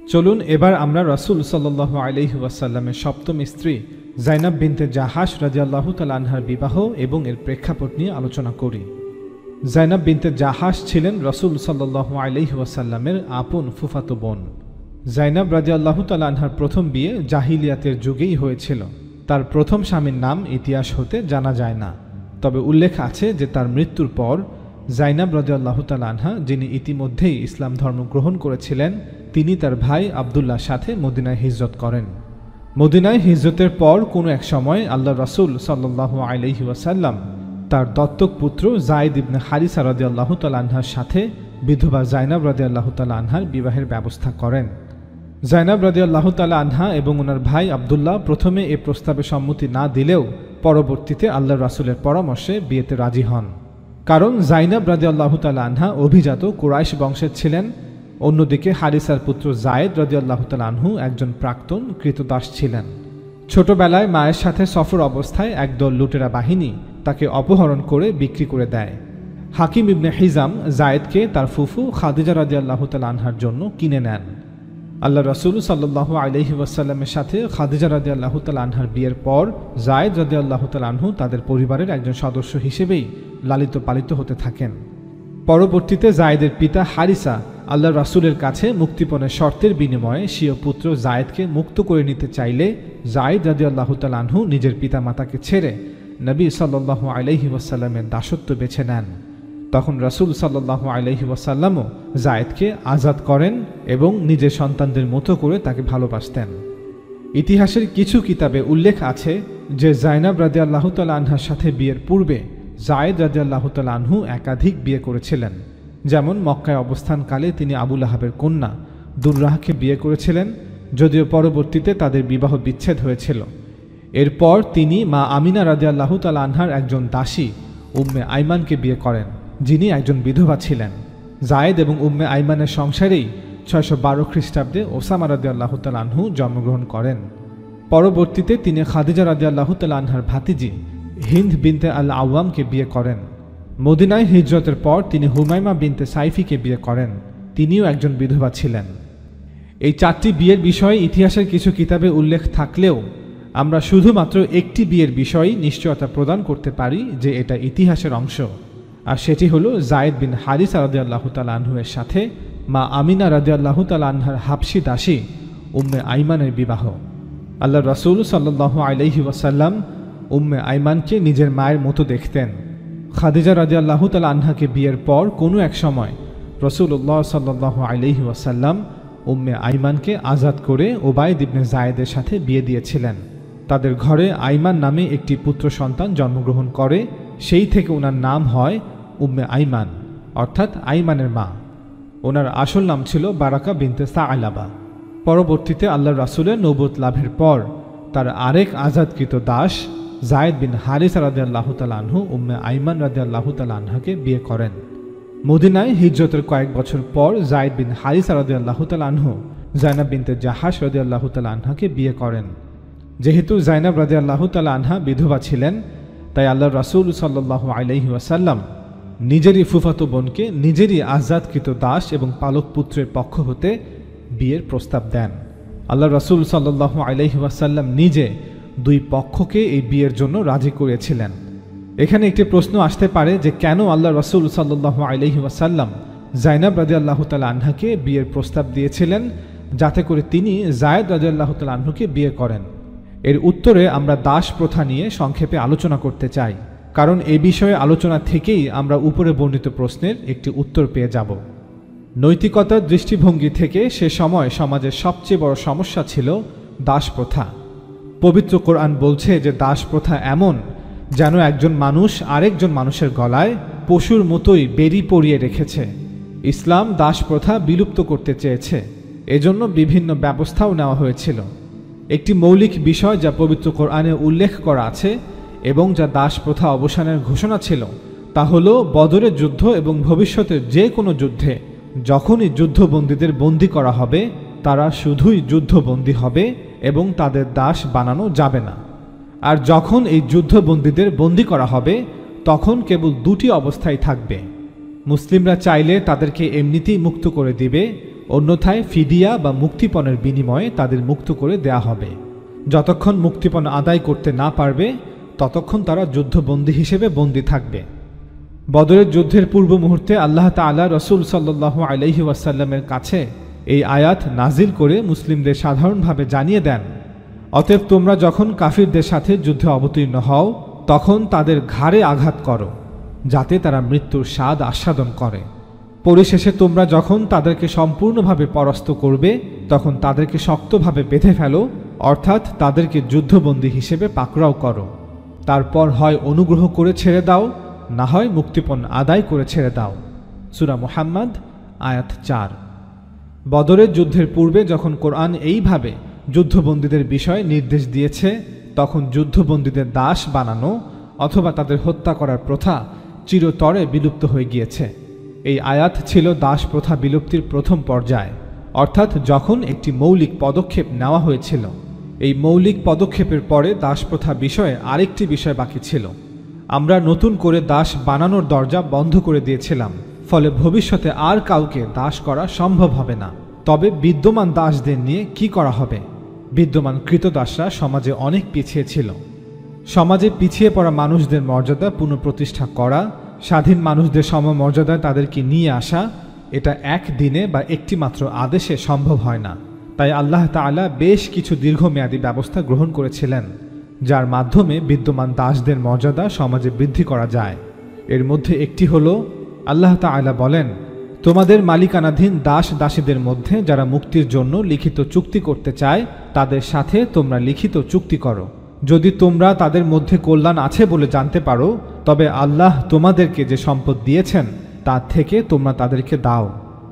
চলুন এবার আমরা রাসূল সাল্লাল্লাহু আলাইহি ওয়াসাল্লামের সপ্তম স্ত্রী যায়নাব বিনতে জাহাশ রাদিয়াল্লাহু তাআলা আনহার বিবাহ এবং এর প্রেক্ষাপট নিয়ে আলোচনা করি। যায়নাব বিনতে জাহাশ ছিলেন রাসূল সাল্লাল্লাহু আলাইহি ওয়াসাল্লামের আপন ফুফাতো বোন। যায়নাব রাদিয়াল্লাহু তাআলা আনহার প্রথম বিয়ে জাহিলিয়াতের যুগেই হয়েছিল। তার প্রথম স্বামীর নাম ইতিহাস হতে জানা যায় না, তবে উল্লেখ আছে যে তার মৃত্যুর পর যায়নাব রাদিয়াল্লাহু তাআলা আনহা, যিনি ইতিমধ্যেই ইসলাম ধর্ম গ্রহণ করেছিলেন, তিনি তার ভাই আব্দুল্লাহর সাথে মদিনায় হিজরত করেন। মদিনায় হিজরতের পর কোনো এক সময় আল্লাহ রাসূল সাল্লাল্লাহু আলাইহি ওয়াসাল্লাম তার দত্তক পুত্র যায়েদ ইবনে হারিসা রাদিয়াল্লাহু তাআলা আনহার সাথে বিধবা যায়নাব রাদিয়াল্লাহু তাআলা আনহার বিবাহের ব্যবস্থা করেন। যায়নাব রাদিয়াল্লাহু তাআলা আনহা এবং ওনার ভাই আব্দুল্লাহ প্রথমে এ প্রস্তাবে সম্মতি না দিলেও পরবর্তীতে আল্লাহ রাসূলের পরামর্শে বিয়েতে রাজি হন। কারণ যায়নাব রাদিয়াল্লাহু তাআলা আনহা অভিজাত কুরাইশ বংশের ছিলেন। অন্যদিকে হারিসার পুত্র যায়েদ রাদিয়াল্লাহু তাআলা আনহু একজন প্রাক্তন কৃতদাস ছিলেন। ছোটবেলায় মায়ের সাথে সফর অবস্থায় একদল লুটেরা বাহিনী তাকে অপহরণ করে বিক্রি করে দেয়। হাকিম ইবনে হিজাম যায়েদকে তার ফুফু খাদিজা রাদিয়াল্লাহু তাআলা আনহার জন্য কিনে নেন। আল্লাহ রাসূল সাল্লাল্লাহু আলাইহি ওয়াসাল্লামের সাথে খাদিজা রাদিয়াল্লাহু তাআলা আনহার বিয়ের পর যায়েদ রাদিয়াল্লাহু তাআলা আনহু তাদের পরিবারের একজন সদস্য হিসেবেই লালিত পালিত হতে থাকেন। পরবর্তীতে যায়েদের পিতা হারিসা আল্লাহ রাসূলের কাছে মুক্তিপণের শর্তের বিনিময়ে স্বীয় পুত্র যায়েদকে মুক্ত করে নিতে চাইলে যায়েদ রাদিয়াল্লাহু তাআলা আনহু নিজের পিতামাতাকে ছেড়ে নবী সাল্লাল্লাহু আলাইহি ওয়াসাল্লামের দাসত্ব বেছে নেন। তখন রাসূল সাল্লাল্লাহু আলাইহি ওয়াসাল্লামও যায়েদকে আজাদ করেন এবং নিজের সন্তানদের মতো করে তাকে ভালোবাসতেন। ইতিহাসের কিছু কিতাবে উল্লেখ আছে যে যায়নাব রাদিয়াল্লাহু তাআলা আনহার সাথে বিয়ের পূর্বে যায়েদ রাদিয়াল্লাহু তাআলা আনহু একাধিক বিয়ে করেছিলেন। যেমন মক্কায় অবস্থানকালে তিনি আবু লাহাবের কন্যা দুররাহকে বিয়ে করেছিলেন, যদিও পরবর্তীতে তাদের বিবাহ বিচ্ছেদ হয়েছিল। এরপর তিনি মা আমিনা রাদিয়াল্লাহু তাআলা আনহার একজন দাসী উম্মে আইমানকে বিয়ে করেন, যিনি একজন বিধবা ছিলেন। যায়েদ এবং উম্মে আইমানের সংসারেই 612 খ্রিস্টাব্দে ওসামা রাদিয়াল্লাহু তাআলা আনহু জন্মগ্রহণ করেন। পরবর্তীতে তিনি খাদিজা রাদিয়াল্লাহু তাআলা আনহার ভাতিজি হিন্দ বিনতে আল আওয়ামকে বিয়ে করেন। মদিনায় হিজরতের পর তিনি হুমায়মা বিনতে সাইফিকে বিয়ে করেন, তিনিও একজন বিধবা ছিলেন। এই 4টি বিয়ের বিষয়ে ইতিহাসের কিছু কিতাবে উল্লেখ থাকলেও আমরা শুধুমাত্র একটি বিয়ের বিষয়েই নিশ্চয়তা প্রদান করতে পারি যে এটা ইতিহাসের অংশ, আর সেটি হলো যায়েদ বিন হারিসা রাদিয়াল্লাহু তাআলা আনহুর সাথে মা আমিনা রাদিয়াল্লাহু তাআলা আনহার হাবশি দাসী উম্মে আইমানের বিবাহ। আল্লাহ রাসূল সাল্লাল্লাহু আলাইহি ওয়াসাল্লাম উম্মে আইমানকে নিজের মায়ের মতো দেখতেন। খাদিজা রাদিয়াল্লাহু তাআলা আনহাকে বিয়ের পর কোনো এক সময় রাসূলুল্লাহ সাল্লাল্লাহু আলাইহি ওয়াসাল্লাম উম্মে আইমানকে আজাদ করে উবাইদ ইবনে যায়েদের সাথে বিয়ে দিয়েছিলেন। তাদের ঘরে আইমান নামে একটি পুত্র সন্তান জন্মগ্রহণ করে, সেই থেকে ওনার নাম হয় উম্মে আইমান, অর্থাৎ আইমানের মা। ওনার আসল নাম ছিল বারাকা বিনতে সাআলাবা। পরবর্তীতে আল্লাহ রাসূলের নবুয়ত লাভের পর তার আরেক আজাদকৃত দাস যায়েদ বিন হারিসা রাদিয়াল্লাহু তাআলা আনহু উম্মে আইমান রাদিয়াল্লাহু তাআলা আনহাকে বিয়ে করেন। মদিনায় হিজরতের কয়েক বছর পর যায়েদ বিন হারিসা রাদিয়াল্লাহু তাআলা আনহু যায়নাব বিনতে জাহাশ রাদিয়াল্লাহু তাআলা আনহাকে বিয়ে করেন। যেহেতু যায়নাব রাদিয়াল্লাহু তাআলা আনহা বিধবা ছিলেন, তাই আল্লাহ রাসূল সাল্লাল্লাহু আলাইহি ওয়াসাল্লাম নিজেরই ফুফাতো বোনকে নিজেরই আজাদকৃত দাস এবং পালক পুত্রের পক্ষ হতে বিয়ের প্রস্তাব দেন। আল্লাহ রাসূল সাল্লাল্লাহু আলাইহি ওয়াসাল্লাম নিজে দুই পক্ষকে এই বিয়ের জন্য রাজি করেছিলেন। এখানে একটি প্রশ্ন আসতে পারে যে কেন আল্লাহ রাসূল সাল্লাল্লাহু আলাইহি ওয়াসাল্লাম যায়নাব রাদিয়াল্লাহু তাআলা আনহাকে বিয়ের প্রস্তাব দিয়েছিলেন যাতে করে তিনি যায়েদ রাদিয়াল্লাহু তাআলা আনহুকে বিয়ে করেন। এর উত্তরে আমরা দাস প্রথা নিয়ে সংক্ষেপে আলোচনা করতে চাই, কারণ এই বিষয়ে আলোচনা থেকেই আমরা উপরে বর্ণিত প্রশ্নের একটি উত্তর পেয়ে যাব। নৈতিকতার দৃষ্টিভঙ্গি থেকে সে সময় সমাজের সবচেয়ে বড় সমস্যা ছিল দাস প্রথা। পবিত্র কোরআন বলছে যে দাস প্রথা এমন যেন একজন মানুষ আরেকজন মানুষের গলায় পশুর মতোই বেড়ি পরিয়ে রেখেছে। ইসলাম দাস প্রথা বিলুপ্ত করতে চেয়েছে, এজন্য বিভিন্ন ব্যবস্থাও নেওয়া হয়েছিল। একটি মৌলিক বিষয় যা পবিত্র কোরআনে উল্লেখ করা আছে এবং যা দাস প্রথা অবসানের ঘোষণা ছিল তা হলো বদরের যুদ্ধ এবং ভবিষ্যতের যে কোনো যুদ্ধে যখনই যুদ্ধবন্দীদের বন্দী করা হবে তারা শুধুই যুদ্ধবন্দী হবে এবং তাদের দাস বানানো যাবে না। আর যখন এই যুদ্ধবন্দীদের বন্দী করা হবে তখন কেবল দুটি অবস্থায় থাকবে। মুসলিমরা চাইলে তাদেরকে এমনিতেই মুক্ত করে দিবে, অন্যথায় ফিদিয়া বা মুক্তিপণের বিনিময়ে তাদের মুক্ত করে দেয়া হবে। যতক্ষণ মুক্তিপণ আদায় করতে না পারবে ততক্ষণ তারা যুদ্ধবন্দী হিসেবে বন্দী থাকবে। বদরের যুদ্ধের পূর্ব মুহূর্তে আল্লাহ তাআলা রাসূল সাল্লাল্লাহু আলাইহি ওয়াসাল্লামের কাছে এই আয়াত নাজিল করে মুসলিমদের সাধারণভাবে জানিয়ে দেন, অতএব তোমরা যখন কাফিরদের সাথে যুদ্ধে অবতীর্ণ হও তখন তাদের ঘাড়ে আঘাত করো, যাতে তারা মৃত্যুর স্বাদ আস্বাদন করে। পরিশেষে তোমরা যখন তাদেরকে সম্পূর্ণভাবে পরাস্ত করবে তখন তাদেরকে শক্তভাবে বেঁধে ফেলো, অর্থাৎ তাদেরকে যুদ্ধবন্দী হিসেবে পাকড়াও করো। তারপর হয় অনুগ্রহ করে ছেড়ে দাও, না হয় মুক্তিপণ আদায় করে ছেড়ে দাও। সূরা মুহাম্মদ আয়াত 4। বদরের যুদ্ধের পূর্বে যখন কোরআন এইভাবে যুদ্ধবন্দীদের বিষয়ে নির্দেশ দিয়েছে তখন যুদ্ধবন্দীদের দাস বানানো অথবা তাদের হত্যা করার প্রথা চিরতরে বিলুপ্ত হয়ে গিয়েছে। এই আয়াত ছিল দাস প্রথা বিলুপ্তির প্রথম পর্যায়, অর্থাৎ যখন একটি মৌলিক পদক্ষেপ নেওয়া হয়েছিল। এই মৌলিক পদক্ষেপের পরে দাস প্রথা বিষয়ে আরেকটি বিষয় বাকি ছিল। আমরা নতুন করে দাস বানানোর দরজা বন্ধ করে দিয়েছিলাম, ফলে ভবিষ্যতে আর কাউকে দাস করা সম্ভব হবে না। তবে বিদ্যমান দাসদের নিয়ে কি করা হবে? বিদ্যমান কৃতদাসরা সমাজে অনেক পিছিয়ে ছিল। সমাজে পিছিয়ে পড়া মানুষদের মর্যাদা পুনঃপ্রতিষ্ঠা করা, স্বাধীন মানুষদের সমমর্যাদায় তাদেরকে নিয়ে আসা, এটা একদিনে বা একটি মাত্র আদেশে সম্ভব হয় না। তাই আল্লাহ তাআলা বেশ কিছু দীর্ঘমেয়াদী ব্যবস্থা গ্রহণ করেছিলেন, যার মাধ্যমে বিদ্যমান দাসদের মর্যাদা সমাজে বৃদ্ধি করা যায়। এর মধ্যে একটি হলো, আল্লাহ তাআলা বলেন, তোমাদের মালিকানাধীন দাস দাসীদের মধ্যে যারা মুক্তির জন্য লিখিত চুক্তি করতে চায় তাদের সাথে তোমরা লিখিত চুক্তি করো। যদি তোমরা তাদের মধ্যে কল্যাণ আছে বলে জানতে পারো তবে আল্লাহ তোমাদেরকে যে সম্পদ দিয়েছেন তার থেকে তোমরা তাদেরকে দাও।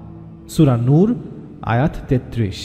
সূরা নূর আয়াত 33।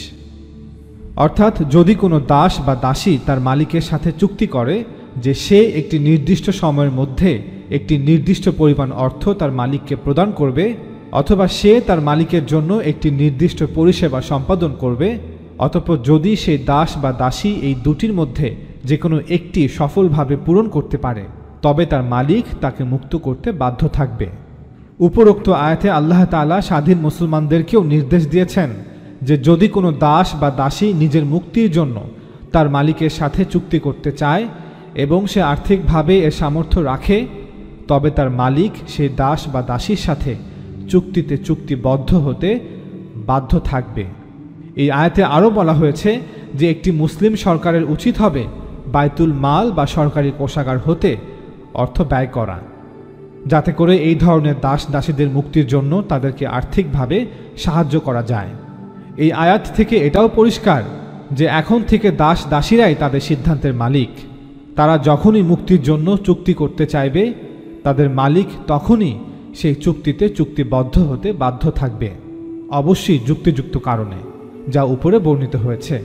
অর্থাৎ যদি কোনো দাস বা দাসী তার মালিকের সাথে চুক্তি করে যে সে একটি নির্দিষ্ট সময়ের মধ্যে একটি নির্দিষ্ট পরিমাণ অর্থ তার মালিককে প্রদান করবে, অথবা সে তার মালিকের জন্য একটি নির্দিষ্ট পরিষেবা সম্পাদন করবে, অতঃপর যদি সেই দাস বা দাসী এই দুটির মধ্যে যে কোনো একটি সফলভাবে পূরণ করতে পারে তবে তার মালিক তাকে মুক্ত করতে বাধ্য থাকবে। উপরোক্ত আয়াতে আল্লাহ তাআলা স্বাধীন মুসলমানদেরকেও নির্দেশ দিয়েছেন যে যদি কোনো দাস বা দাসী নিজের মুক্তির জন্য তার মালিকের সাথে চুক্তি করতে চায় এবং সে আর্থিকভাবে এর সামর্থ্য রাখে তবে তার মালিক সেই দাস বা দাসীর সাথে চুক্তিতে চুক্তিবদ্ধ হতে বাধ্য থাকবে। এই আয়াতে আরও বলা হয়েছে যে একটি মুসলিম সরকারের উচিত হবে বায়তুল মাল বা সরকারি কোষাগার হতে অর্থ ব্যয় করা, যাতে করে এই ধরনের দাস দাসীদের মুক্তির জন্য তাদেরকে আর্থিকভাবে সাহায্য করা যায়। এই আয়াত থেকে এটাও পরিষ্কার যে এখন থেকে দাস দাসীরাই তাদের সিদ্ধান্তের মালিক। তারা যখনই মুক্তির জন্য চুক্তি করতে চাইবে তাদের মালিক তখনই সেই চুক্তিতে চুক্তিবদ্ধ হতে বাধ্য থাকবে, অবশ্যই যুক্তিযুক্ত কারণে, যা উপরে বর্ণিত হয়েছে।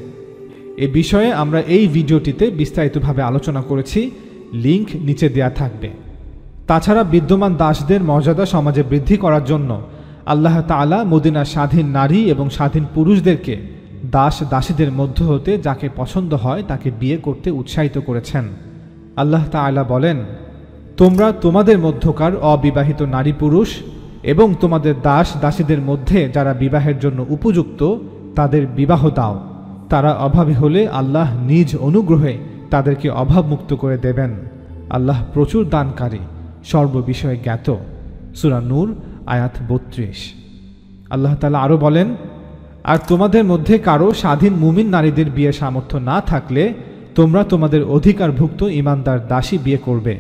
এ বিষয়ে আমরা এই ভিডিওটিতে বিস্তারিতভাবে আলোচনা করেছি, লিংক নিচে দেয়া থাকবে। তাছাড়া বিদ্যমান দাসদের মর্যাদা সমাজে বৃদ্ধি করার জন্য আল্লাহ তাআলা মদিনার স্বাধীন নারী এবং স্বাধীন পুরুষদেরকে দাস দাসীদের মধ্য হতে যাকে পছন্দ হয় তাকে বিয়ে করতে উৎসাহিত করেছেন। আল্লাহ তাআলা বলেন, তোমরা তোমাদের মধ্যকার অবিবাহিত নারী পুরুষ এবং তোমাদের দাস দাসীদের মধ্যে যারা বিবাহের জন্য উপযুক্ত তাদের বিবাহ দাও। তারা অভাবী হলে আল্লাহ নিজ অনুগ্রহে তাদেরকে অভাবমুক্ত করে দেবেন। আল্লাহ প্রচুর দানকারী, সর্ববিষয়ে জ্ঞাত। সূরা নূর আয়াত 32। আল্লাহ তাআলা আরও বলেন, আর তোমাদের মধ্যে কারো স্বাধীন মুমিন নারীদের বিয়ে সামর্থ্য না থাকলে তোমরা তোমাদের অধিকারভুক্ত ঈমানদার দাসী বিয়ে করবে,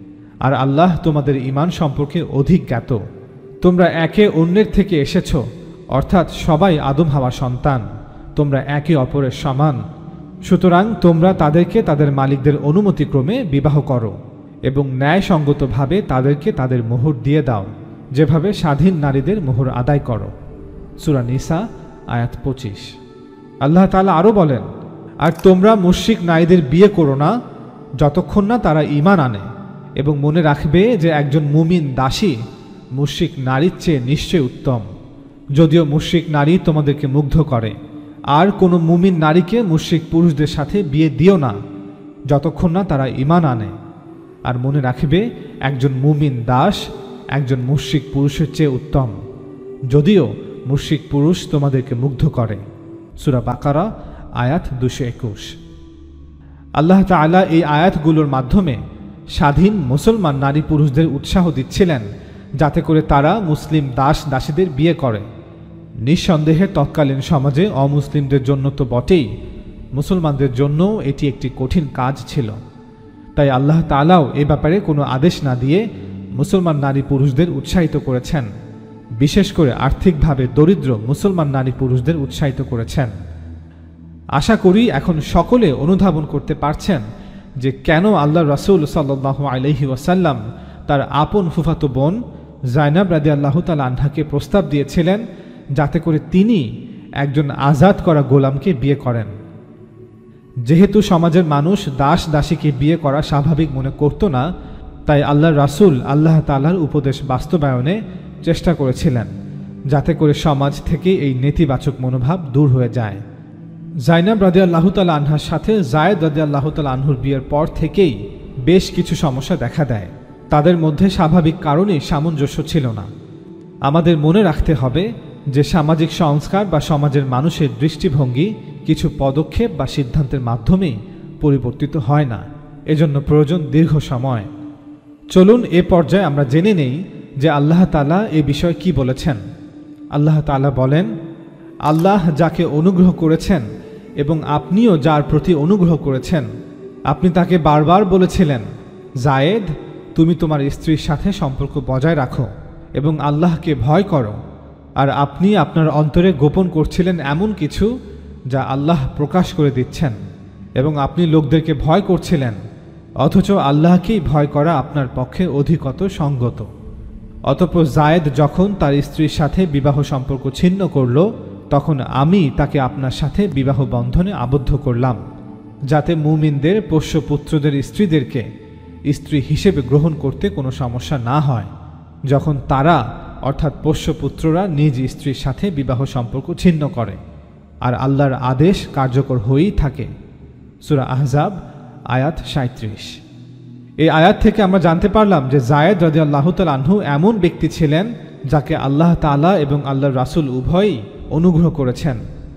আর আল্লাহ তোমাদের ঈমান সম্পর্কে অধিক জ্ঞাত। তোমরা একে অন্যের থেকে এসেছ, অর্থাৎ সবাই আদম হাওয়া সন্তান, তোমরা একে অপরের সমান। সুতরাং তোমরা তাদেরকে তাদের মালিকদের অনুমতিক্রমে বিবাহ করো এবং ন্যায়সঙ্গতভাবে তাদেরকে তাদের মোহর দিয়ে দাও, যেভাবে স্বাধীন নারীদের মোহর আদায় করো। সূরা নিসা আয়াত 25। আল্লাহ তাআলা আরও বলেন, আর তোমরা মুশরিক নারীদের বিয়ে করো না যতক্ষণ না তারা ঈমান আনে, এবং মনে রাখবে যে একজন মুমিন দাসী মুশরিক নারীর চেয়ে নিশ্চয় উত্তম। যদিও মুশরিক নারী তোমাদেরকে মুগ্ধ করে, আর কোনো মুমিন নারীকে মুশরিক পুরুষদের সাথে বিয়ে দিও না যতক্ষণ না তারা ঈমান আনে। আর মনে রাখবে একজন মুমিন দাস একজন মুশরিক পুরুষের চেয়ে উত্তম, যদিও মুশরিক পুরুষ তোমাদেরকে মুগ্ধ করে। সূরা বাকারা আয়াত 221। আল্লাহ তাআলা এই আয়াতগুলোর মাধ্যমে স্বাধীন মুসলমান নারী পুরুষদের উৎসাহ দিচ্ছিলেন যাতে করে তারা মুসলিম দাস দাসীদের বিয়ে করে। নিঃসন্দেহে তৎকালীন সমাজে অমুসলিমদের জন্য তো বটেই, মুসলমানদের জন্য এটি একটি কঠিন কাজ ছিল। তাই আল্লাহ তাআলাও এ ব্যাপারে কোনো আদেশ না দিয়ে মুসলমান নারী পুরুষদের উৎসাহিত করেছেন, বিশেষ করে আর্থিকভাবে দরিদ্র মুসলমান নারী পুরুষদের উৎসাহিত করেছেন। আশা করি এখন সকলে অনুধাবন করতে পারছেন যে কেন আল্লাহ রাসূল সাল্লাল্লাহু আলাইহি ওয়াসাল্লাম তার আপন ফুফাতো বোন জাইনাব রাদিয়াল্লাহু তাআলা আনহাকে প্রস্তাব দিয়েছিলেন যাতে করে তিনি একজন আজাদ করা গোলামকে বিয়ে করেন। যেহেতু সমাজের মানুষ দাস দাসীকে বিয়ে করা স্বাভাবিক মনে করত না, তাই আল্লাহ রাসূল আল্লাহ তাআলার উপদেশ বাস্তবায়নে চেষ্টা করেছিলেন যাতে করে সমাজ থেকে এই নেতিবাচক মনোভাব দূর হয়ে যায়। জাইনাব রাদিয়াল্লাহু তাআলা আনহার সাথে যায়েদ রাদিয়াল্লাহু তাআলা আনহুর বিয়ের পর থেকেই বেশ কিছু সমস্যা দেখা দেয়। তাদের মধ্যে স্বাভাবিক কারণেই সামঞ্জস্য ছিল না। আমাদের মনে রাখতে হবে যে সামাজিক সংস্কার বা সমাজের মানুষের দৃষ্টিভঙ্গি কিছু পদক্ষেপ বা সিদ্ধান্তের মাধ্যমেই পরিবর্তিত হয় না, এজন্য প্রয়োজন দীর্ঘ সময়। চলুন এ পর্যায়ে আমরা জেনে নেই যে আল্লাহ তাআলা এ বিষয়ে কি বলেছেন। আল্লাহ তাআলা বলেন, আল্লাহ যাকে অনুগ্রহ করেছেন এবং আপনিও যার প্রতি অনুগ্রহ করেছেন, আপনি তাকে বারবার বলেছিলেন, যায়েদ, তুমি তোমার স্ত্রীর সাথে সম্পর্ক বজায় রাখো এবং আল্লাহকে ভয় করো। আর আপনি আপনার অন্তরে গোপন করছিলেন এমন কিছু যা আল্লাহ প্রকাশ করে দিচ্ছেন, এবং আপনি লোকদেরকে ভয় করছিলেন, অথচ আল্লাহকেই ভয় করা আপনার পক্ষে অধিকতর সঙ্গত। অতঃপর যায়েদ যখন তার স্ত্রীর সাথে বিবাহ সম্পর্ক ছিন্ন করল, তখন আমি তাকে আপনার সাথে বিবাহ বন্ধনে আবদ্ধ করলাম, যাতে মুমিনদের পোষ্যপুত্রদের স্ত্রীদেরকে স্ত্রী হিসেবে গ্রহণ করতে কোনো সমস্যা না হয় যখন তারা অর্থাৎ পোষ্যপুত্ররা নিজ স্ত্রীর সাথে বিবাহ সম্পর্ক ছিন্ন করে, আর আল্লাহর আদেশ কার্যকর হয়েই থাকে। সূরা আহজাব আয়াত 37। এই আয়াত থেকে আমরা জানতে পারলাম যে যায়েদ রাদিয়াল্লাহু তাআলা আনহু এমন ব্যক্তি ছিলেন যাকে আল্লাহ তাআলা এবং আল্লাহর রাসূল উভয়ই অনুগ্রহ করেছেন।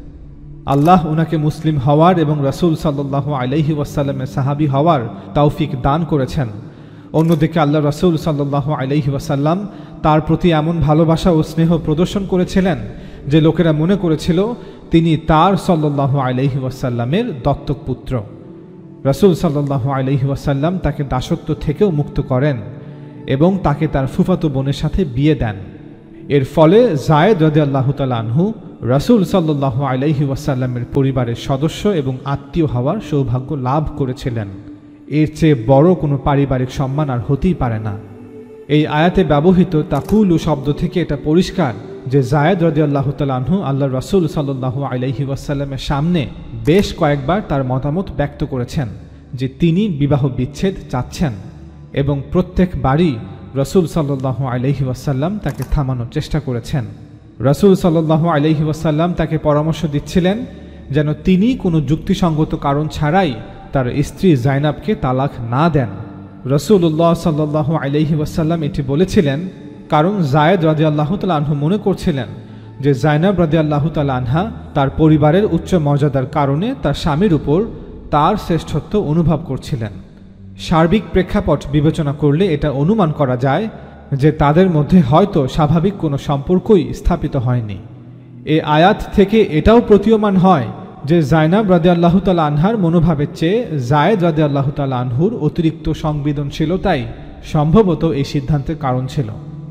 আল্লাহ উনাকে মুসলিম হওয়ার এবং রাসূল সাল্লাল্লাহু আলাইহি ওয়াসাল্লামের সাহাবী হওয়ার তৌফিক দান করেছেন। অন্যদিকে আল্লাহ রাসূল সাল্লাল্লাহু আলাইহি ওয়াসাল্লাম তার প্রতি এমন ভালোবাসা ও স্নেহ প্রদর্শন করেছিলেন যে লোকেরা মনে করেছিল তিনি তার সাল্লাল্লাহু আলাইহি ওয়াসাল্লামের দত্তক পুত্র। রাসূল সাল্লাল্লাহু আলাইহি ওয়াসাল্লাম তাকে দাসত্ব থেকেও মুক্ত করেন এবং তাকে তার ফুফাতো বোনের সাথে বিয়ে দেন। এর ফলে যায়েদ রাদিয়াল্লাহু তাআলা আনহু রাসূল সাল্লাল্লাহু আলাইহি ওয়াসাল্লামের পরিবারের সদস্য এবং আত্মীয় হওয়ার সৌভাগ্য লাভ করেছিলেন। এর চেয়ে বড় কোনো পারিবারিক সম্মান আর হতেই পারে না। এই আয়াতে ব্যবহৃত তাকুলু শব্দ থেকে এটা পরিষ্কার যে যায়েদ রাদিয়াল্লাহু তাআলা আনহু আল্লাহর রাসূল সাল্লাল্লাহু আলাইহি ওয়াসাল্লামের সামনে বেশ কয়েকবার তার মতামত ব্যক্ত করেছেন যে তিনি বিবাহ বিচ্ছেদ চাচ্ছেন, এবং প্রত্যেকবারই রাসূল সাল্লাল্লাহু আলাইহি ওয়াসাল্লাম তাকে থামানোর চেষ্টা করেছেন। রাসূল সাল্লাল্লাহু আলাইহি ওয়াসাল্লাম তাকে পরামর্শ দিচ্ছিলেন যেন তিনি কোনো যুক্তিসঙ্গত কারণ ছাড়াই তার স্ত্রী জাইনাবকে তালাক না দেন। রাসূলুল্লাহ সাল্লাল্লাহু আলাইহি ওয়াসাল্লাম এটি বলেছিলেন কারণ যায়েদ রাদিয়াল্লাহু তাআলা আনহু মনে করছিলেন যে জাইনাব রাদিয়াল্লাহু তাআলা আনহা তার পরিবারের উচ্চ মর্যাদার কারণে তার স্বামীর উপর তার শ্রেষ্ঠত্ব অনুভব করছিলেন। সার্বিক প্রেক্ষাপট বিবেচনা করলে এটা অনুমান করা যায় যে তাদের মধ্যে হয়তো স্বাভাবিক কোনো সম্পর্কই স্থাপিত হয়নি। এই আয়াত থেকে এটাও প্রতীয়মান হয় যে জাইনাব রাদিয়াল্লাহু তাআলা আনহার মনোভাবের চেয়ে যায়েদ রাদিয়াল্লাহু তাআলা আনহুর অতিরিক্ত সংবেদনশীলতাই সম্ভবত এই সিদ্ধান্তের কারণ ছিল।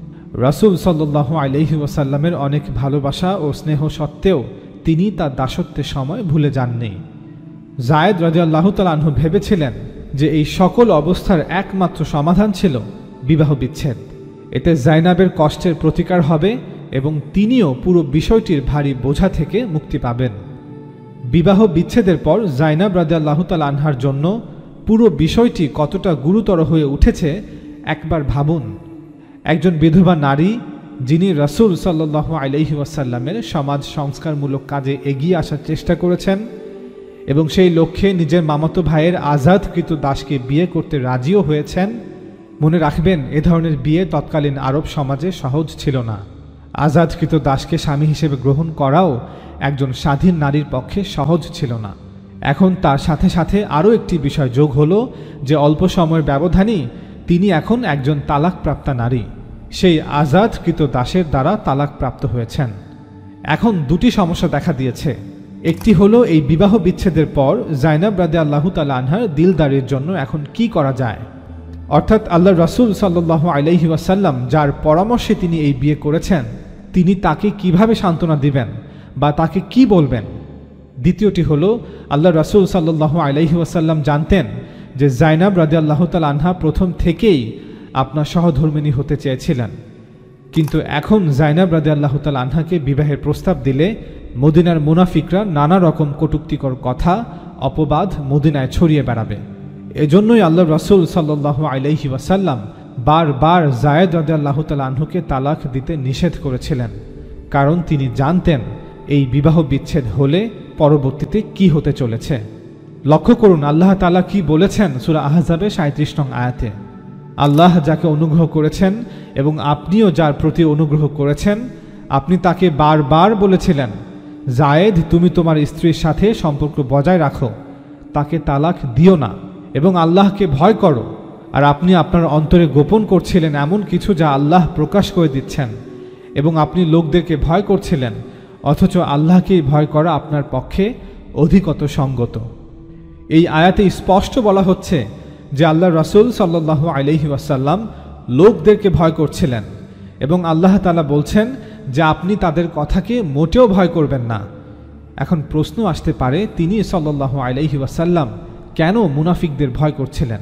রাসূল সাল্লাল্লাহু আলাইহি ওয়াসাল্লামের অনেক ভালোবাসা ও স্নেহ সত্ত্বেও তিনি তার দাসত্বের সময় ভুলে যাননি। যায়েদ রাদিয়াল্লাহু তাআলা আনহু ভেবেছিলেন যে এই সকল অবস্থার একমাত্র সমাধান ছিল বিবাহ বিচ্ছেদ। এতে জাইনাবের কষ্টের প্রতিকার হবে এবং তিনিও পুরো বিষয়টির ভারী বোঝা থেকে মুক্তি পাবেন। বিবাহ বিচ্ছেদের পর জাইনাব রাদিয়াল্লাহু তাআলা আনহার জন্য পুরো বিষয়টি কতটা গুরুতর হয়ে উঠেছে একবার ভাবুন। একজন বিধবা নারী যিনি রাসূল সাল্লাল্লাহু আলাইহি ওয়াসাল্লামের সমাজ সংস্কারমূলক কাজে এগিয়ে আসার চেষ্টা করেছেন এবং সেই লক্ষ্যে নিজের মামাতো ভাইয়ের আজাদকৃত দাসকে বিয়ে করতে রাজিও হয়েছেন। মনে রাখবেন, এ ধরনের বিয়ে তৎকালীন আরব সমাজে সহজ ছিল না। আজাদকৃত দাসকে স্বামী হিসেবে গ্রহণ করাও একজন স্বাধীন নারীর পক্ষে সহজ ছিল না। এখন তার সাথে সাথে আরও একটি বিষয় যোগ হলো যে অল্প সময়ের ব্যবধানেই তিনি এখন একজন তালাকপ্রাপ্তা নারী, সেই আজাদকৃত দাসের দ্বারা তালাকপ্রাপ্ত হয়েছেন। এখন দুটি সমস্যা দেখা দিয়েছে। একটি হলো এই বিবাহ বিচ্ছেদের পর জাইনাব রাদিয়াল্লাহু তাআলা আনহার দিলদারির জন্য এখন কি করা যায়, অর্থাৎ আল্লাহ রাসূল সাল্লাল্লাহু আলাইহি ওয়াসাল্লাম যার পরামর্শে তিনি এই বিয়ে করেছেন তিনি তাকে কিভাবে সান্ত্বনা দিবেন বা তাকে কি বলবেন। দ্বিতীয়টি হলো আল্লাহ রাসূল সাল্লাল্লাহু আলাইহি ওয়াসাল্লাম জানতেন যে জাইনাব রাদিয়াল্লাহু তাআলা আনহা প্রথম থেকেই আপনার সহধর্মিণী হতে চেয়েছিলেন, কিন্তু এখন জাইনাব রাদিয়াল্লাহু তাআলা আনহাকে বিবাহের প্রস্তাব দিলে মদিনার মুনাফিকরা নানা রকম কটূক্তিকর কথা অপবাদ মদিনায় ছড়িয়ে বেড়াবে। এজন্যই আল্লাহ রাসূল সাল্লাল্লাহু আলাইহি ওয়াসাল্লাম বারবার যায়েদ রাদিয়াল্লাহু তাআলা আনহুকে তালাক দিতে নিষেধ করেছিলেন, কারণ তিনি জানতেন এই বিবাহ বিচ্ছেদ হলে পরবর্তীতে কি হতে চলেছে। লক্ষ্য করুন আল্লাহ তাআলা কি বলেছেন সূরা আহজাবের ৩৭ নং আয়াতে, আল্লাহ যাকে অনুগ্রহ করেছেন এবং আপনিও যার প্রতি অনুগ্রহ করেছেন, আপনি তাকে বারবার বলেছিলেন, যায়েদ তুমি তোমার স্ত্রীর সাথে সম্পর্ক বজায় রাখো, তাকে তালাক দিও না এবং আল্লাহকে ভয় করো। আর আপনি আপনার অন্তরে গোপন করছিলেন এমন কিছু যা আল্লাহ প্রকাশ করে দিচ্ছেন, এবং আপনি লোকদেরকে ভয় করছিলেন, অথচ আল্লাহকেই ভয় করা আপনার পক্ষে অধিকত সঙ্গত। এই আয়াতে স্পষ্ট বলা হচ্ছে যে আল্লাহ রাসূল সাল্লাল্লাহু আলাইহি ওয়াসাল্লাম লোকদেরকে ভয় করছিলেন, এবং আল্লাহ তাআলা বলছেন যে আপনি তাদের কথাকে মোটেও ভয় করবেন না। এখন প্রশ্ন আসতে পারে তিনি সাল্লাল্লাহু আলাইহি ওয়াসাল্লাম কেন মুনাফিকদের ভয় করছিলেন।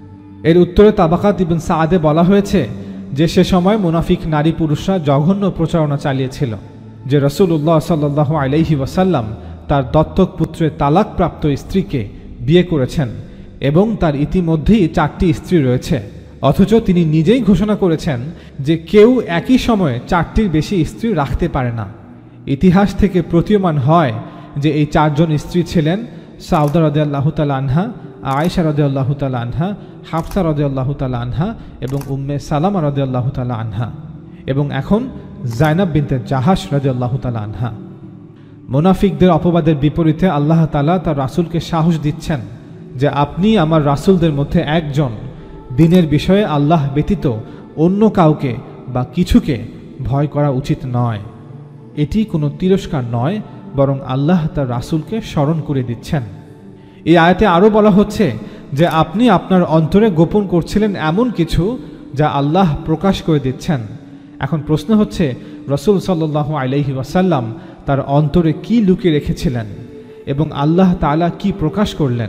এর উত্তরে তাবাকাত ইবন সাআদে বলা হয়েছে যে সে সময় মুনাফিক নারী পুরুষরা জঘন্য প্রচারণা চালিয়েছিল যে রাসূলুল্লাহ সাল্লাল্লাহু আলাইহি ওয়াসাল্লাম তার দত্তক পুত্রের তালাকপ্রাপ্ত স্ত্রীকে বিয়ে করেছেন এবং তার ইতিমধ্যেই 4টি স্ত্রী রয়েছে, অথচ তিনি নিজেই ঘোষণা করেছেন যে কেউ একই সময়ে 4টির বেশি স্ত্রী রাখতে পারে না। ইতিহাস থেকে প্রতীয়মান হয় যে এই 4 জন স্ত্রী ছিলেন সাউদা রাদিয়াল্লাহু তাআলা আনহা, আয়েশা রাদিয়াল্লাহু তাআলা আনহা, হাফসা রাদিয়াল্লাহু তাআলা আনহা এবং উম্মে সালামা রাদিয়াল্লাহু তাআলা আনহা, এবং এখন জাইনাব বিনতে জাহাশ রাদিয়াল্লাহু তাআলা আনহা। মুনাফিকদের অপবাদের বিপরীতে আল্লাহ তাআলা তার রাসূলকে সাহস দিচ্ছেন যে আপনি আমার রাসূলদের মধ্যে একজন, দিনের বিষয়ে আল্লাহ ব্যতীত অন্য কাউকে বা কিছুকে ভয় করা উচিত নয়। এটি কোনো তিরস্কার নয়, বরং আল্লাহ তার রাসূলকে স্মরণ করে দিচ্ছেন। এই আয়াতে আরও বলা হচ্ছে যে আপনি আপনার অন্তরে গোপন করছিলেন এমন কিছু যা আল্লাহ প্রকাশ করে দিচ্ছেন। এখন প্রশ্ন হচ্ছে রাসূল সাল্লাল্লাহু আলাইহি ওয়াসাল্লাম তার অন্তরে কি লুকিয়ে রেখেছিলেন এবং আল্লাহ তাআলা কি প্রকাশ করলেন।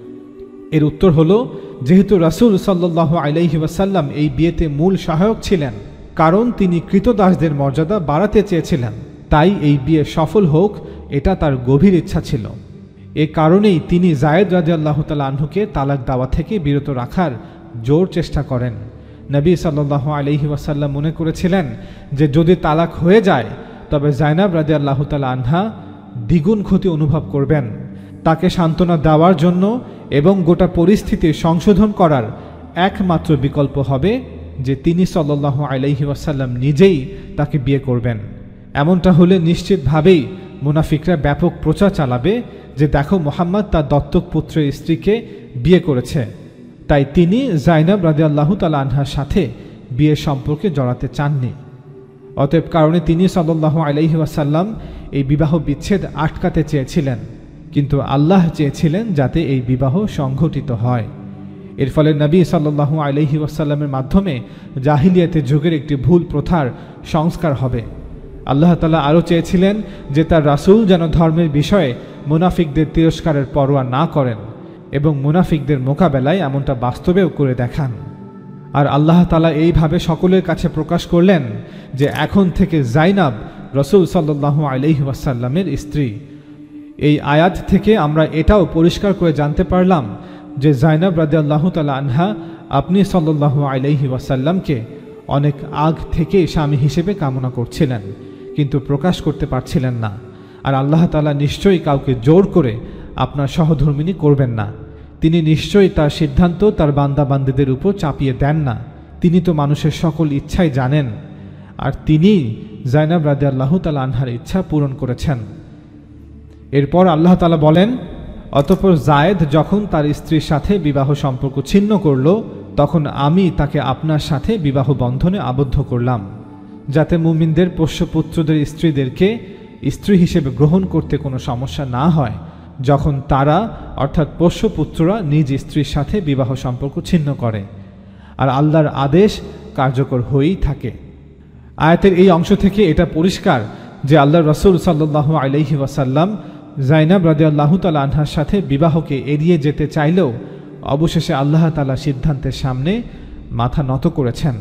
এর উত্তর হলো, যেহেতু রাসূল সাল্লাল্লাহু আলাইহি ওয়াসাল্লাম এই বিয়েতে মূল সহায়ক ছিলেন, কারণ তিনি কৃতদাসদের মর্যাদা বাড়াতে চেয়েছিলেন, তাই এই বিয়ে সফল হোক এটা তার গভীর ইচ্ছা ছিল। এ কারণেই তিনি যায়েদ রাদিয়াল্লাহু তাআলা আনহুকে তালাক দেওয়া থেকে বিরত রাখার জোর চেষ্টা করেন। নবী সাল্লাল্লাহু আলাইহি ওয়াসাল্লাম মনে করেছিলেন যে যদি তালাক হয়ে যায় তবে জাইনাব রাদিয়াল্লাহু তাআলা আনহা দ্বিগুণ ক্ষতি অনুভব করবেন। তাকে সান্ত্বনা দেওয়ার জন্য এবং গোটা পরিস্থিতি সংশোধন করার একমাত্র বিকল্প হবে যে তিনি সাল্লাল্লাহু আলাইহি ওয়াসাল্লাম নিজেই তাকে বিয়ে করবেন। এমনটা হলে নিশ্চিতভাবেই মুনাফিকরা ব্যাপক প্রচার চালাবে যে দেখো মুহাম্মদ তার দত্তক পুত্রের স্ত্রীকে বিয়ে করেছে, তাই তিনি জাইনাব রাদিয়াল্লাহু তাআলা আনহার সাথে বিয়ের সম্পর্কে জড়াতে চাননি। অতএব কারণে তিনি সাল্লাল্লাহু আলাইহি ওয়াসাল্লাম এই বিবাহ বিচ্ছেদ আটকাতে চেয়েছিলেন, কিন্তু আল্লাহ চেয়েছিলেন যাতে এই বিবাহ সংঘটিত হয়। এর ফলে নবী সাল্লাল্লাহু আলাইহি ওয়াসাল্লামের মাধ্যমে জাহিলিয়াতের যুগের একটি ভুল প্রথার সংস্কার হবে। আল্লাহ তাআলা আরও চেয়েছিলেন যে তার রাসূল যেন ধর্মের বিষয়ে মুনাফিকদের তিরস্কারের পরোয়া না করেন এবং মুনাফিকদের মোকাবেলায় এমনটা বাস্তবেও করে দেখান। আর আল্লাহ তাআলা এইভাবে সকলের কাছে প্রকাশ করলেন যে এখন থেকে জাইনাব রাসূল সাল্লাল্লাহু আলাইহি ওয়াসাল্লামের স্ত্রী। এই আয়াত থেকে আমরা এটাও পরিষ্কার করে জানতে পারলাম যে জাইনাব রাদিয়াল্লাহু তাআলা আনহা আপনি সাল্লাল্লাহু আলাইহি ওয়াসাল্লামকে অনেক আগ থেকে স্বামী হিসেবে কামনা করছিলেন, কিন্তু প্রকাশ করতে পারছিলেন না। আর আল্লাহ তাআলা নিশ্চয়ই কাউকে জোর করে আপনার সহধর্মিণী করবেন না। তিনি নিশ্চয়ই তার সিদ্ধান্ত তার বান্দা বান্দীদের উপর চাপিয়ে দেন না। তিনি তো মানুষের সকল ইচ্ছাই জানেন। আর তিনি জাইনাব রাদিয়াল্লাহু তাআলা আনহার ইচ্ছা পূরণ করেছেন। এরপর আল্লাহ তাআলা বলেন, অতঃপর জায়েদ যখন তার স্ত্রীর সাথে বিবাহ সম্পর্ক ছিন্ন করল, তখন আমি তাকে আপনার সাথে বিবাহ বন্ধনে আবদ্ধ করলাম, যাতে মুমিনদের পোষ্যপুত্রদের স্ত্রীদেরকে স্ত্রী হিসেবে গ্রহণ করতে কোনো সমস্যা না হয় যখন তারা অর্থাৎ পোষ্যপুত্ররা নিজ স্ত্রীর সাথে বিবাহ সম্পর্ক ছিন্ন করে, আর আল্লাহর আদেশ কার্যকর হয়েই থাকে। আয়াতের এই অংশ থেকে এটা পরিষ্কার যে আল্লাহর রাসূল সাল্লাল্লাহু আলাইহি ওয়াসাল্লাম জাইনাব রাদিয়াল্লাহু তাআলা আনহার সাথে বিবাহকে এড়িয়ে যেতে চাইলেও অবশেষে আল্লাহ তাআলা সিদ্ধান্তের সামনে মাথা নত করেছেন।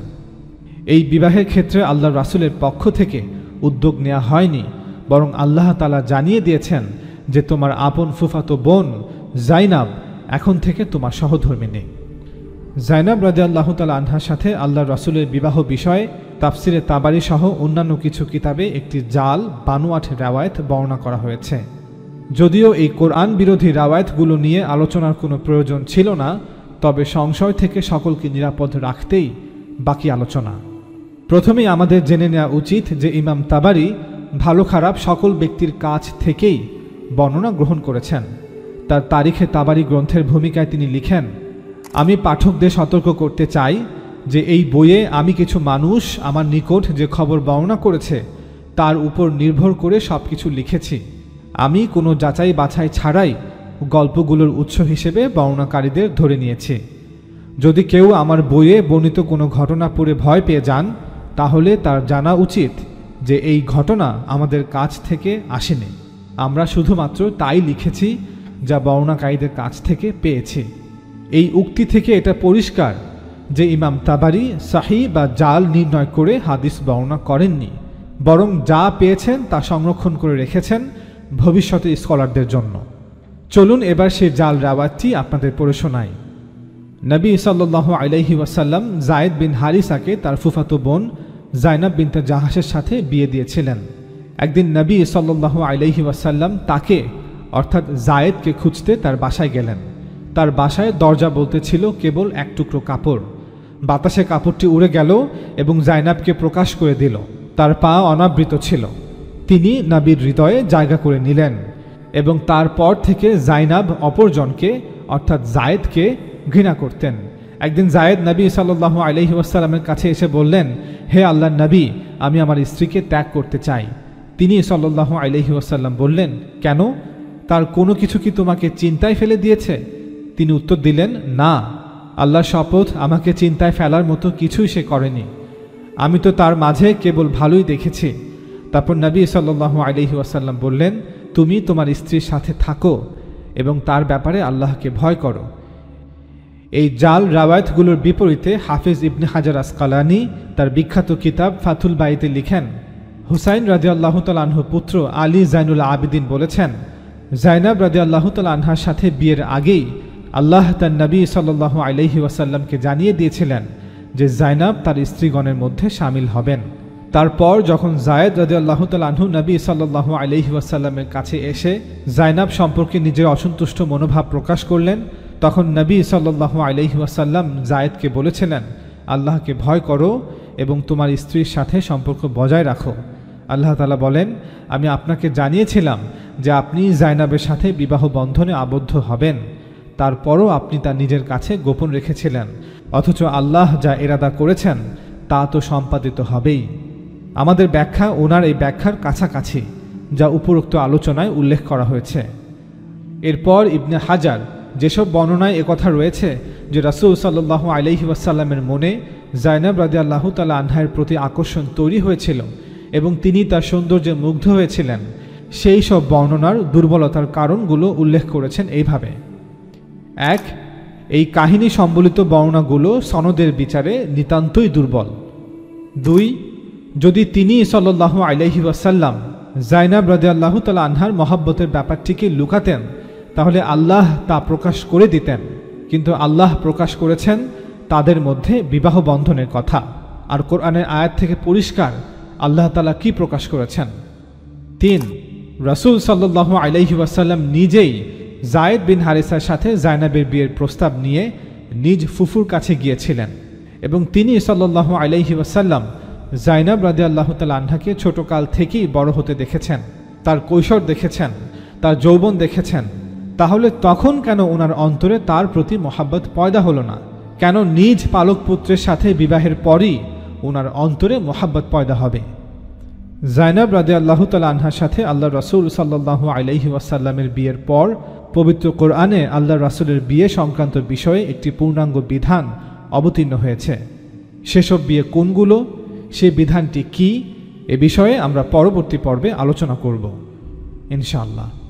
এই বিবাহের ক্ষেত্রে আল্লাহর রাসূলের পক্ষ থেকে উদ্যোগ নেওয়া হয়নি, বরং আল্লাহ তাআলা জানিয়ে দিয়েছেন যে তোমার আপন ফুফাতো বোন জাইনাব এখন থেকে তোমার সহধর্মিণী। জাইনাব রাদিয়াল্লাহু তাআলা আনহার সাথে আল্লাহর রাসূলের বিবাহ বিষয়ে তাফসিরে তাবারি সহ অন্যান্য কিছু কিতাবে একটি জাল বানোয়াট রাওয়ায়াত বর্ণনা করা হয়েছে। যদিও এই কোরআন বিরোধী রাওয়ায়াতগুলো নিয়ে আলোচনার কোনো প্রয়োজন ছিল না, তবে সংশয় থেকে সকলকে নিরাপদ রাখতেই বাকি আলোচনা। প্রথমেই আমাদের জেনে নেওয়া উচিত যে ইমাম তাবারি ভালো খারাপ সকল ব্যক্তির কাছ থেকেই বর্ণনা গ্রহণ করেছেন। তার তারিখে তাবারি গ্রন্থের ভূমিকায় তিনি লিখেন, আমি পাঠকদের সতর্ক করতে চাই যে এই বইয়ে আমি কিছু মানুষ আমার নিকট যে খবর বর্ণনা করেছে তার উপর নির্ভর করে সব কিছু লিখেছি। আমি কোনো যাচাই বাছাই ছাড়াই গল্পগুলোর উৎস হিসেবে বর্ণনাকারীদের ধরে নিয়েছি। যদি কেউ আমার বইয়ে বর্ণিত কোনো ঘটনা পড়ে ভয় পেয়ে যান, তাহলে তার জানা উচিত যে এই ঘটনা আমাদের কাছ থেকে আসেনি, আমরা শুধুমাত্র তাই লিখেছি যা বর্ণনাকারীদের কাছ থেকে পেয়েছি। এই উক্তি থেকে এটা পরিষ্কার যে ইমাম তাবারি সহিহ বা জাল নির্ণয় করে হাদিস বর্ণনা করেননি, বরং যা পেয়েছেন তা সংরক্ষণ করে রেখেছেন ভবিষ্যতে স্কলারদের জন্য। চলুন এবার সে জাল রাওয়ায়াতটি আপনাদের পড়ে শোনাই। নবী সাল্লাল্লাহু আলাইহি ওয়াসাল্লাম যায়েদ বিন হারিসাকে তার ফুফাতো বোন জাইনাব বিনতে জাহাশের সাথে বিয়ে দিয়েছিলেন। একদিন নবী সাল্লাল্লাহু আলাইহি ওয়াসাল্লাম তাকে অর্থাৎ জায়েদকে খুঁজতে তার বাসায় গেলেন। তার বাসায় দরজা বলতে ছিল কেবল এক টুকরো কাপড়। বাতাসে কাপড়টি উড়ে গেল এবং জাইনাবকে প্রকাশ করে দিল। তার পা অনাবৃত ছিল। তিনি নবীর হৃদয়ে জায়গা করে নিলেন এবং তারপর থেকে জাইনাব অপরজনকে অর্থাৎ জায়েদকে ঘৃণা করতেন। একদিন জায়েদ নবী সাল্লাল্লাহু আলাইহি ওয়াসাল্লামের কাছে এসে বললেন, হে আল্লাহর নবী, আমি আমার স্ত্রীকে ত্যাগ করতে চাই। তিনি সাল্লাল্লাহু আলাইহি ওয়াসাল্লাম বললেন, কেন? তার কোনো কিছু কি তোমাকে চিন্তায় ফেলে দিয়েছে? তিনি উত্তর দিলেন, না, আল্লাহর শপথ, আমাকে চিন্তায় ফেলার মতো কিছুই সে করেনি। আমি তো তার মাঝে কেবল ভালোই দেখেছি। তারপর নবী সাল্লাল্লাহু আলাইহি ওয়াসাল্লাম বললেন, তুমি তোমার স্ত্রীর সাথে থাকো এবং তার ব্যাপারে আল্লাহকে ভয় করো। এই জাল রাওয়ায়াতগুলোর বিপরীতে হাফেজ ইবনে হাজার আসকালানি তার বিখ্যাত কিতাব ফাথুল বারিতে লিখেন, হুসাইন রাদিয়াল্লাহু তাআলা আনহু পুত্র আলী জাইনুল আবিদিন বলেছেন, জাইনাব রাদিয়াল্লাহু তাআলা আনহার সাথে বিয়ের আগেই আল্লাহ তার নবী সাল্লাল্লাহু আলাইহি ওয়াসাল্লামকে জানিয়ে দিয়েছিলেন যে জাইনাব তার স্ত্রীগণের মধ্যে শামিল হবেন। তারপর যখন জায়েদ রাদিয়াল্লাহু তাআলা আনহু নবী সাল্লাল্লাহু আলাইহি ওয়াসাল্লামের কাছে এসে জাইনাব সম্পর্কে নিজের অসন্তুষ্ট মনোভাব প্রকাশ করলেন, তখন নবী সাল্লাল্লাহু আলাইহি ওয়াসাল্লাম জায়েদকে বলেছিলেন, আল্লাহকে ভয় করো এবং তোমার স্ত্রীর সাথে সম্পর্ক বজায় রাখো। আল্লাহ তাআলা বলেন, আমি আপনাকে জানিয়েছিলাম যে আপনি জাইনাবের সাথে বিবাহ বন্ধনে আবদ্ধ হবেন, তারপরও আপনি তা নিজের কাছে গোপন রেখেছিলেন, অথচ আল্লাহ যা ইরাদা করেছেন তা তো সম্পাদিত হবেই। আমাদের ব্যাখ্যা ওনার এই ব্যাখ্যার কাছাকাছি, যা উপরোক্ত আলোচনায় উল্লেখ করা হয়েছে। এরপর ইবনে হাজার যেসব বর্ণনায় একথা রয়েছে যে রাসূল সাল্লাল্লাহু আলাইহি ওয়াসাল্লামের মনে জাইনাব রাদিয়াল্লাহু তাআলা আনহার প্রতি আকর্ষণ তৈরি হয়েছিল এবং তিনি তার সৌন্দর্যে মুগ্ধ হয়েছিলেন, সেই সব বর্ণনার দুর্বলতার কারণগুলো উল্লেখ করেছেন এইভাবে। 1. এই কাহিনী সম্বলিত বর্ণনাগুলো সনদের বিচারে নিতান্তই দুর্বল। 2. যদি তিনি সাল্লাল্লাহু আলাইহি ওয়াসাল্লাম জাইনাব রাদিয়াল্লাহু তাআলা আনহার মহব্বতের ব্যাপারটিকে লুকাতেন, তাহলে আল্লাহ তা প্রকাশ করে দিতেন, কিন্তু আল্লাহ প্রকাশ করেছেন তাদের মধ্যে বিবাহ বন্ধনের কথা। আর কোরআনের আয়াত থেকে পরিষ্কার আল্লাহ তাআলা কি প্রকাশ করেছেন। 3. রাসূল সাল্লাল্লাহু আলাইহি ওয়াসাল্লাম নিজেই জায়েদ বিন হারিসার সাথে জাইনাবের বিয়ের প্রস্তাব নিয়ে নিজ ফুফুর কাছে গিয়েছিলেন এবং তিনি সাল্লাল্লাহু আলাইহি ওয়াসাল্লাম জাইনাব রাদিয়াল্লাহু তাআলা আনহাকে ছোটকাল থেকেই বড় হতে দেখেছেন, তার কৈশোর দেখেছেন, তার যৌবন দেখেছেন, তাহলে তখন কেন ওনার অন্তরে তার প্রতি মহাব্বত পয়দা হলো না? কেন নিজ পালক পুত্রের সাথে বিবাহের পরই ওনার অন্তরে মহাব্বত পয়দা হবে? জাইনাব রাদিয়াল্লাহু তাআলা আনহার সাথে আল্লাহ রাসূল সাল্লাল্লাহু আলাইহি ওয়াসাল্লামের বিয়ের পর পবিত্র কোরআনে আল্লাহ রাসূলের বিয়ে সংক্রান্ত বিষয়ে একটি পূর্ণাঙ্গ বিধান অবতীর্ণ হয়েছে। সেসব বিয়ে কোনগুলো, সেই বিধানটি কি, এ বিষয়ে আমরা পরবর্তী পর্বে আলোচনা করব ইনশাআল্লাহ।